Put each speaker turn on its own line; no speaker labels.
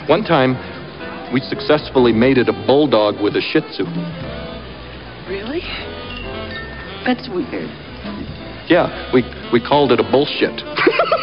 One time, we successfully mated a bulldog with a Shih Tzu.
Really? That's weird.
Yeah, we called it a bullshit.